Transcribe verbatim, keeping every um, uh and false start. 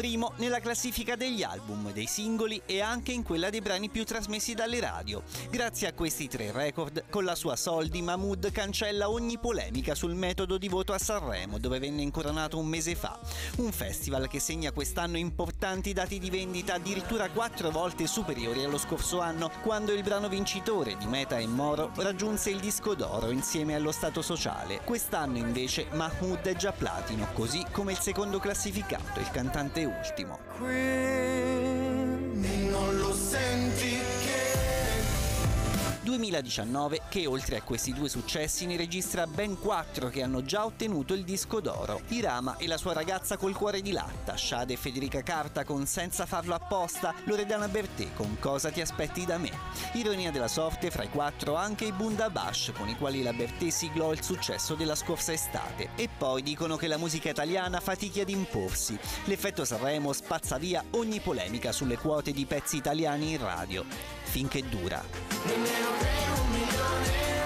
primo nella classifica degli album, dei singoli e anche in quella dei brani più trasmessi dalle radio. Grazie a questi tre record, con la sua Soldi, Mahmood cancella ogni polemica sul metodo di voto a Sanremo, dove venne incoronato un mese fa. Un festival che segna quest'anno importanti dati di vendita, addirittura quattro volte superiori allo scorso anno, quando il brano vincitore di Meta e Moro raggiunse il disco d'oro insieme allo Stato Sociale. Quest'anno invece Mahmood è già platino, così come il secondo classificato, il cantante Ultimo. Quindi non lo senti che duemiladiciannove che oltre a questi due successi ne registra ben quattro che hanno già ottenuto il disco d'oro. Irama e la sua ragazza col cuore di latta, Shade e Federica Carta con Senza farlo apposta, Loredana Bertè con Cosa ti aspetti da me. Ironia della sorte, fra i quattro anche i Bundabash, con i quali la Bertè siglò il successo della scorsa estate. E poi dicono che la musica italiana fatichi ad imporsi. L'effetto Sanremo spazza via ogni polemica sulle quote di pezzi italiani in radio. Finché dura. nemmeno per un milione.